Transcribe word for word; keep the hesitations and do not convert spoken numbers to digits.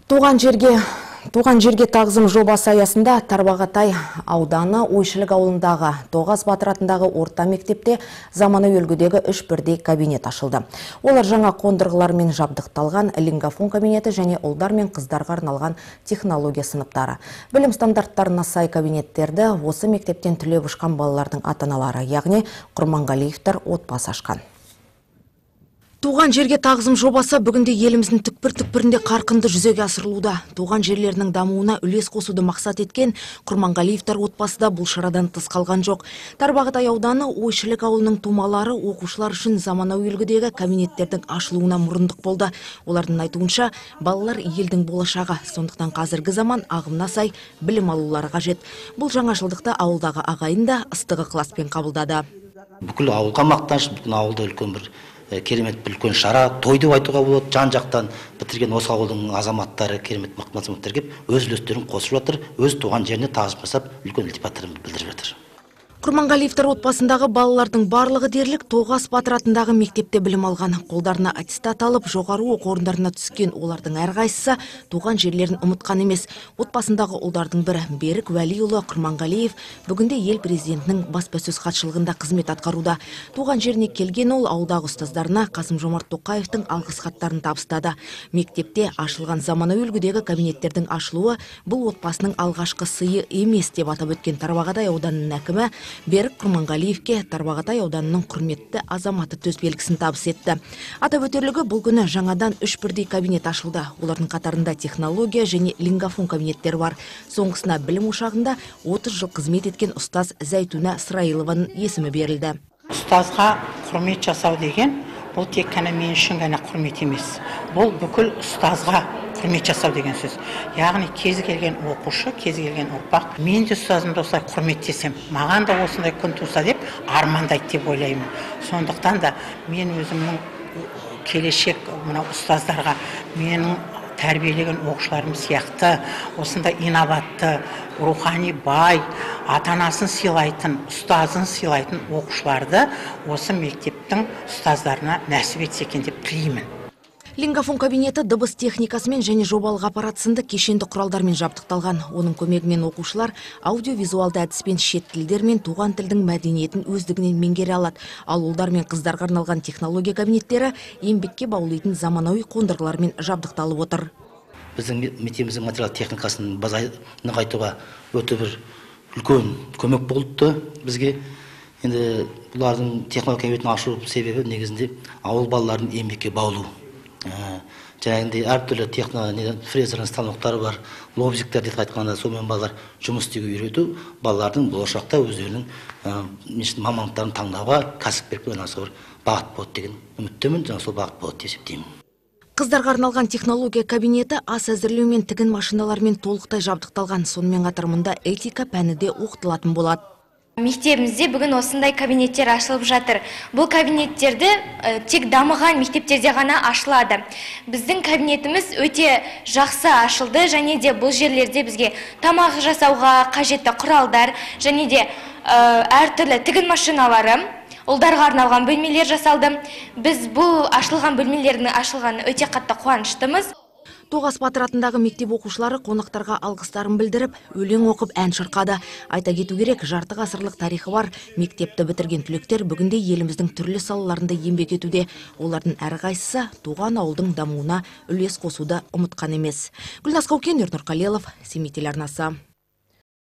Туған жерге Туған жерге тағзым жобасы аясында Тарбағатай ауданы Ойшылық ауылындағы Тоғас Батыр атындағы орта мектепте заманауи үлгідегі үш бірдей кабинет ашылды. Олар жаңа қондырғылармен жабдықталған лингафон кабинеті және ұлдар мен қыздарға арналған технология сыныптары. Білім стандарттарына сай кабинеттерді осы мектептен түлеп ұшқан балалардың ата-аналары, яғни Құрманғалиевтер отбасы ашқан. Туған жерге тағзым жобасы бүгінде еліміздің түкпір-түкпірінде қарқынды жүзеге асырылуда. Туған жерлерінің дамуына үлес қосуды мақсат еткен Құрманғалиевтер отбасы да бұл шарадан тыс қалған жоқ. Тарбағатай ауданы Ойшылық ауылының тумалары оқушылар үшін заманауи үлгідегі кабинеттердің ашылуына мұрындық болды. Олардың айтуынша, балалар елдің болашағы, сондықтан қазіргі заман ағымына сай білім алулары қажет. Бұл жаңашылдықты ауылдағы ағайын да ыстық ықыласпен қабылдады. Бүкіл ауылға мақтаныш, бүкіл ауылда үлкен бір керемет бір үлкен шара, той деп айтуға болады. Жан-жақтан бітірген осы ауылдың азаматтары, керемет мықты азаматтар келіп, өз үлестерін қосып жатыр, өз туған жеріне тағзым жасап, үлкен ілтипаттарын білдіріп жатыр. Құрманғалиевтер отбасындағы балалардың барлығы дерлік Тоғас Батыр атындағы мектепте білім алған. Қолдарына аттестат алып, жоғары оқу орындарына түскен олардың әрқайсысы туған жерлерін ұмытқан емес. Отбасындағы ұлдардың бірі Берік Уәлиұлы Құрманғалиев бүгінде ел президентінің баспасөз хатшылығында қызмет атқаруда. Туған жеріне келген ол ауылдағы ұстаздарына Қасым-Жомарт Тоқаевтың алғыс хаттарын табыстады. Мектепте ашылған заманауи үлгідегі кабинеттердің ашылуы бұл отбасының алғашқы сыйы емес деп атап өткен Тарбағатай ауданының әкімі Берік Құрманғалиевке Тарбағатай ауданының құрметті азаматы төсбелгісін табыс етті. Атап өтерлігі, бұл күні жаңадан үш бірдей кабинет ашылды. Олардың қатарында технология және лингафон кабинеттері бар. Соңғысына білім ошағында отыз жыл қызмет еткен ұстаз Зәйтуна Сырайылованың есімі берілді. Ұстазға құрмет жасау деген, бұл тек қана мен үшін ғана құрмет емес. Бұл бүкіл ұстазға құрмет жасау деген сөз. Яғни кез келген оқушы, кез келген ұрпақ, мен де ұстазымды осылай құрметтесем, маған да осындай күн туса деп армандайды деп ойлаймын. Сондықтан да мен өзімнің келешек мына ұстаздарға, менің тәрбиелеген оқушыларым сияқты осындай инабатты, рухани бай, ата-анасын сыйлайтын, ұстазын сыйлайтын оқушыларды осы мектептің ұстаздарына нәсіп етсе екен деп тілеймін. Лингафон кабинеті дыбыс техникасымен және жобалық аппарат сынды кешенді құралдармен жабдықталған. Оның көмегімен оқушылар аудиовизуалды әдіспен шет тілдер мен туған тілдің мәдениетін өздігінен меңгере алады. Ал ұлдар мен қыздарға арналған технология кабинеттері еңбекке баулитын заманауи қондырғылармен жабдықталып отыр. Біздің мектебіміздің материал техникасын нығайтуға өте бір үлкен көмек болды бізге. Енді бұлардың технология кабинетін ашу себебі негізінде ауыл балаларын еңбекке баулу. Жаңағындай әртүрлі технология, фрезердің станоктары бар, лобзиктер деп айтқанда, сонымен балалар жұмыс істеуге үйрету, балалардың болашақта өздерінің мамандықтарын таңдауға, кәсіпкерлікпен айналысуға бір бағыт болады деген үміттемін, жаңа сол бағыт болады деп есептеймін. Қыздарға арналған технология кабинеті ас әзірлеу мен тігін машиналарымен толықтай жабдықталған. Сонымен қатар мұнда этика пәні де оқытылатын болады. Мектебімізде бүгін осындай кабинеттер ашылып жатыр. Бұл кабинеттерді тек дамыған мектептерде ғана ашылады. Біздің кабинетіміз өте жақсы ашылды, және де бұл жерлерде бізге тамақ жасауға қажетті құралдар, және де әртүрлі тігін машиналары, ұлдарға арналған бөлмелер жасалды. Біз бұл ашылған бөлмелердің ашылғаны өте қатты қуаныштымыз. Тоғас Батыр атындағы мектеп оқушылары қонақтарға алғыстарын білдіріп, өлең оқып ән шырқады. Айта кету керек, жарты ғасырлық тарихы бар мектепті бітірген түлектер бүгінде еліміздің түрлі салаларында еңбек етуде. Олардың әрқайсысы туған ауылдың дамуына үлес қосуды ұмытқан емес. Гүлназ Қаукен, Ернұр Қалелов, Семей телеарнасы.